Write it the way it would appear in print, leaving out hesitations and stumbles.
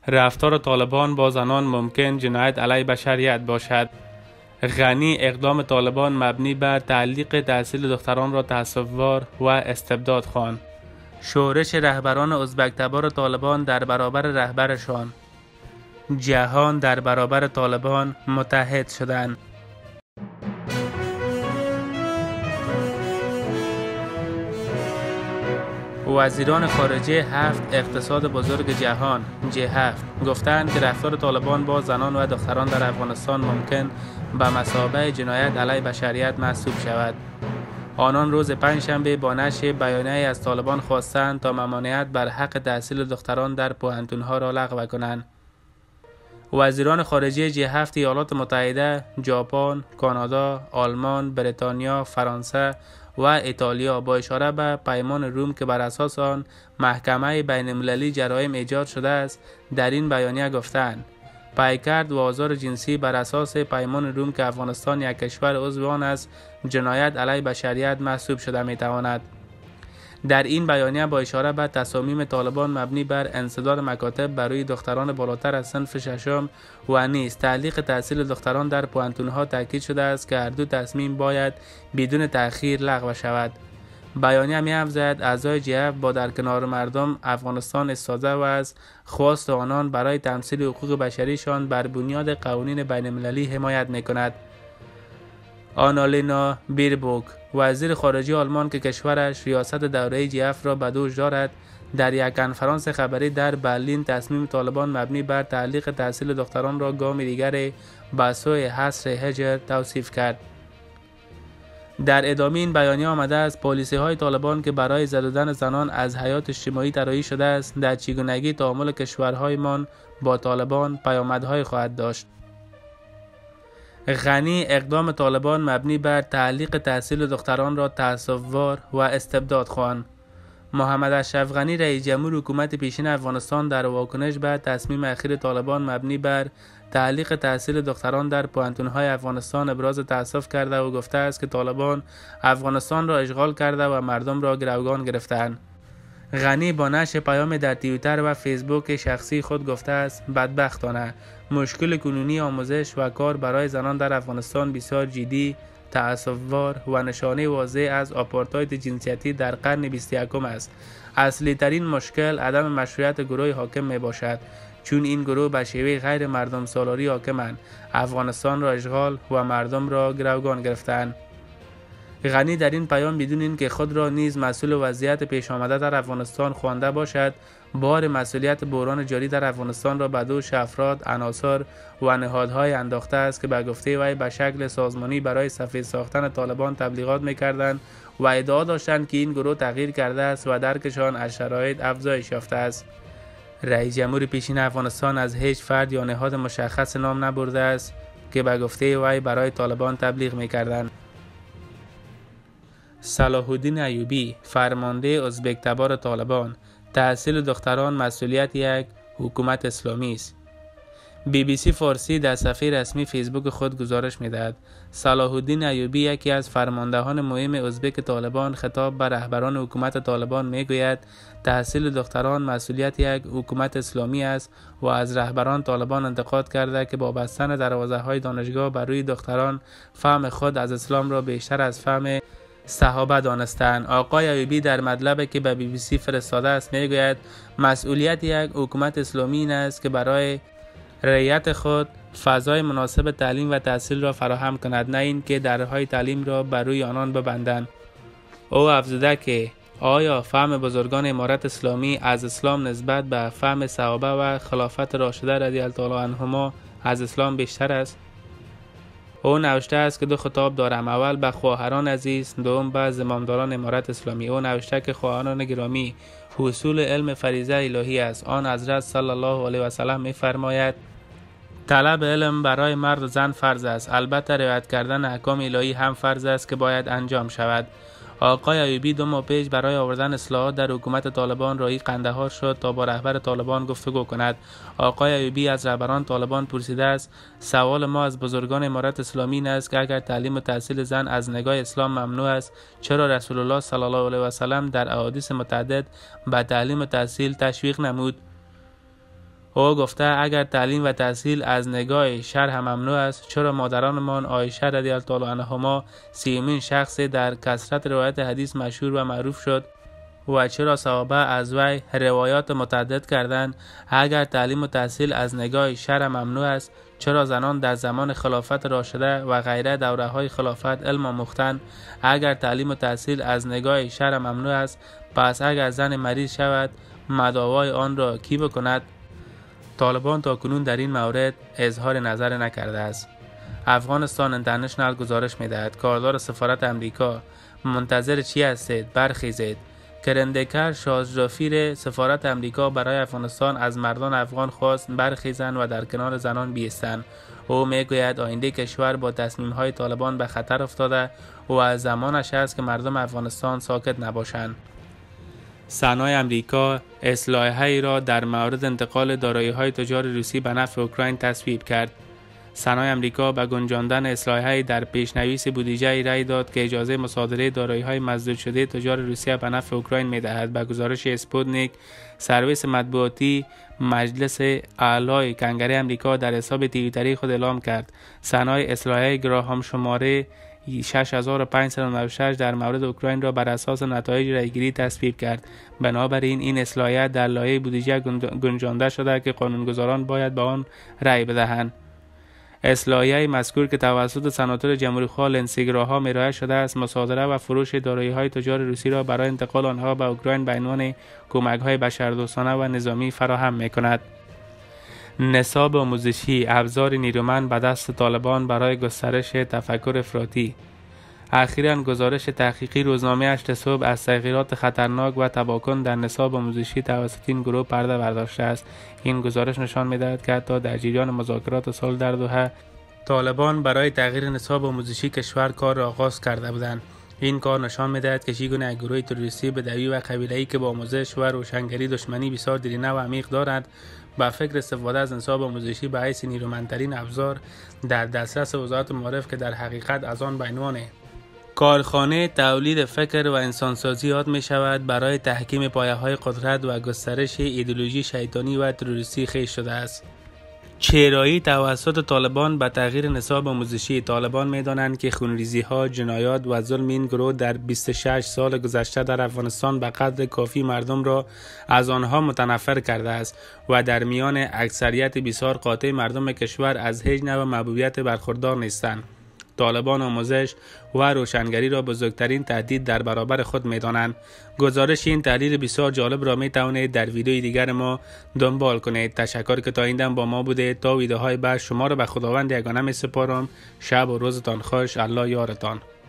رفتار طالبان با زنان ممکن جنایت علیه بشریت باشد. غنی اقدام طالبان مبنی بر تعلیق تحصیل دختران را تعصب‌وار و استبداد خواند. شورش رهبران ازبک تبار طالبان در برابر رهبرشان. جهان در برابر طالبان متحد شدند. وزیران خارجه 7 اقتصاد بزرگ جهان G7 گفتند که رفتار طالبان با زنان و دختران در افغانستان ممکن به مثابه جنایت علیه بشریت محسوب شود. آنان روز پنجشنبه با نشر بیانیه از طالبان خواستند تا ممانعت بر حق تحصیل دختران در پوهنتون‌ها را لغو کنند. وزیران خارجه G7 ایالات متحده، ژاپن، کانادا، آلمان، بریتانیا، فرانسه و ایتالیا با اشاره به پیمان روم که بر اساس آن محکمه بین المللی جرایم ایجاد شده است در این بیانیه گفتند پیکرد و آزار جنسی بر اساس پیمان روم که افغانستان یک کشور عضو آن است جنایت علیه بشریت محسوب شده میتواند. در این بیانیه با اشاره به تصامیم طالبان مبنی بر انسداد مکاتب برای دختران بالاتر از صنف ششم و نیز تعلیق تحصیل دختران در پوهنتون‌ها تاکید شده است که هر دو تصمیم باید بدون تأخیر لغو شود. بیانیه می‌افزاید اعضای G7 با در کنار مردم افغانستان ایستاده و از خواست آنان برای تمثیل حقوق بشریشان بر بنیاد قوانین بین‌المللی حمایت می‌کند. آنالینا بیربوک وزیر خارجه آلمان که کشورش ریاست دوره G7 را به دوش دارد در یک کنفرانس خبری در برلین تصمیم طالبان مبنی بر تعلیق تحصیل دختران را گام دیگر به سوی حصر هجر توصیف کرد. در ادامه این بیانیه آمده است پالیسی های طالبان که برای زدودن زنان از حیات اجتماعی طراحی شده است در چگونگی تعامل کشورهایمان با طالبان پیامدهای خواهد داشت. غنی اقدام طالبان مبنی بر تعلیق تحصیل دختران را تعصب‌وار و استبداد خواند. محمد اشرف غنی رئیس جمهور حکومت پیشین افغانستان در واکنش به تصمیم اخیر طالبان مبنی بر تعلیق تحصیل دختران در پوهنتون‌های افغانستان ابراز تأسف کرده و گفته است که طالبان افغانستان را اشغال کرده و مردم را گروگان گرفتند. غنی با نشر پیام در توییتر و فیسبوک شخصی خود گفته است بدبختانه مشکل کنونی آموزش و کار برای زنان در افغانستان بسیار جدی، تعصب‌وار و نشانه واضح از آپارتاید جنسیتی در قرن 21 است. اصلی ترین مشکل عدم مشروعیت گروه حاکم می باشد چون این گروه به شیوه غیر مردم سالاری حاکمند افغانستان را اشغال و مردم را گروگان گرفتند. غنی در این پیام بدون اینکه خود را نیز مسئول وضعیت پیش آمده در افغانستان خوانده باشد بار مسئولیت بحران جاری در افغانستان را به دوش افراد، عناصر و نهادهای انداخته است که به گفته وی به شکل سازمانی برای سفید ساختن طالبان تبلیغات می‌کردند و ادعا داشتند که این گروه تغییر کرده است و درکشان از شرایط افزایش یافته است. رئیس جمهور پیشین افغانستان از هیچ فرد یا نهاد مشخص نام نبرده است که به گفته وی برای طالبان تبلیغ می‌کردند. صلاح الدین ایوبی فرمانده ازبک تبار طالبان تحصیل دختران مسئولیت یک حکومت اسلامی است. BBC فارسی در صفحه رسمی فیسبوک خود گزارش می‌دهد صلاح الدین ایوبی یکی از فرماندهان مهم ازبک طالبان خطاب به رهبران حکومت طالبان می‌گوید تحصیل دختران مسئولیت یک حکومت اسلامی است و از رهبران طالبان انتقاد کرده که با بستن دروازه‌های دانشگاه بر روی دختران فهم خود از اسلام را بیشتر از فهم صحابه دانستند. آقای ایوبی در مطلبی که به BBC فرستاده است میگوید مسئولیت یک حکومت اسلامی این است که برای رعیت خود فضای مناسب تعلیم و تحصیل را فراهم کند نه اینکه درهای تعلیم را بر روی آنان ببندند. او افزوده که آیا فهم بزرگان امارت اسلامی از اسلام نسبت به فهم صحابه و خلافت راشده رضی الله تعالی عنهما از اسلام بیشتر است؟ او نوشته است که دو خطاب دارم، اول به خواهران عزیز، دوم به زمامداران امارت اسلامی. او نوشته که خواهران گرامی، حصول علم فریضه الهی است. آن حضرت صلی الله علیه و سلم می‌فرماید طلب علم برای مرد و زن فرض است، البته رعایت کردن احکام الهی هم فرض است که باید انجام شود. آقای ایوبی 2 ماه پیش برای آوردن اصلاحات در حکومت طالبان راهی قندهار شد تا با رهبر طالبان گفتگو کند. آقای ایوبی از رهبران طالبان پرسیده است سوال ما از بزرگان امارت اسلامی این است که اگر تعلیم و تحصیل زن از نگاه اسلام ممنوع است چرا رسول الله صلی الله علیه و سلم در احادیث متعدد به تعلیم و تحصیل تشویق نمود؟ او گفته اگر تعلیم و تحصیل از نگاه شرع ممنوع است، چرا مادرانمان عایشه رضی الله تعالی عنها سیومین شخص در کثرت روایت حدیث مشهور و معروف شد و چرا صحابه از وی روایات متعدد کردند؟ اگر تعلیم و تحصیل از نگاه شرع ممنوع است، چرا زنان در زمان خلافت راشده و غیره دوره های خلافت علم آموختند؟ اگر تعلیم و تحصیل از نگاه شرع ممنوع است، پس اگر زن مریض شود مداوای آن را کی بکند؟ طالبان تا کنون در این مورد اظهار نظر نکرده است. افغانستان اینترنشنال گزارش می‌دهد کاردار سفارت امریکا: منتظر چی هستید؟ برخیزید. کرندکر شازرافیر سفارت امریکا برای افغانستان از مردان افغان خواست برخیزند و در کنار زنان بیستند. او میگوید آینده کشور با تصمیم‌های طالبان به خطر افتاده و از زمانش است که مردم افغانستان ساکت نباشند. سنای امریکا اصلاحی را در مورد انتقال دارایی‌های تجار روسی به نفع اوکراین تصویب کرد. سنای امریکا به گنجاندن اصلاحی در پیشنویس بودجه رأی داد که اجازه مصادره دارایی‌های مسدود شده تجار روسیه به نفع اوکراین می‌دهد. به گزارش اسپوتنیک، سرویس مطبوعاتی مجلس اعلای کنگره امریکا در حساب توییتری خود اعلام کرد سنای اصلاحی گراهام شماره 6596 در مورد اوکراین را بر اساس نتایج رأیگیری تصویب کرد. بنابراین این اصلاحیت در لایحه بودجه گنجانده شده که قانونگذاران باید به آن رأی بدهند. اصلاحیه مذکور که توسط سناتور جمهوری‌خواه لنسی گراهام ارائه شده است، مصادره و فروش دارایی‌های تجار روسی را برای انتقال آنها به اوکراین به عنوان کمک‌های بشردوستانه و نظامی فراهم می‌کند. نصاب آموزشی ابزار نیرومند به دست طالبان برای گسترش تفکر افراطی. اخیراً گزارش تحقیقی روزنامه هشت صبح از تغییرات خطرناک و تباکن در نصاب آموزشی توسط این گروه پرده برداشته است. این گزارش نشان می‌دهد که حتی در جریان مذاکرات صلح در دوحه، طالبان برای تغییر نصاب آموزشی کشور کار را آغاز کرده بودند. این کار نشان می‌دهد که چگونه گروه تروریستی بدوی و قبیله‌ای که با آموزش و روشنگری دشمنی بسیار دیرینه و عمیق دارند، با فکر استفاده از نصاب آموزشی به حیث نیرومندترین ابزار در دسترس وزارت معارف که در حقیقت از آن به عنوان کارخانه تولید فکر و انسانسازی یاد می شود، برای تحکیم پایه‌های قدرت و گسترش ایدئولوژی شیطانی و تروریستی خویش شده است. چرایی توسط طالبان به تغییر نصاب آموزشی. طالبان می دانند که خونریزی‌ها، جنایات و ظلم این گروه در 26 سال گذشته در افغانستان به قدر کافی مردم را از آنها متنفر کرده است و در میان اکثریت بسیار قاطع مردم کشور از هیچ نوع محبوبیت برخوردار نیستند. طالبان آموزش و روشنگری را بزرگترین تهدید در برابر خود می دانند. گزارش این تحلیل بسیار جالب را می توانید در ویدیوی دیگر ما دنبال کنید. تشکر که تا این دم با ما بوده. تا ویدیوهای بعد شما را به خداوند یگانه می سپارم. شب و روزتان خوش. الله یارتان.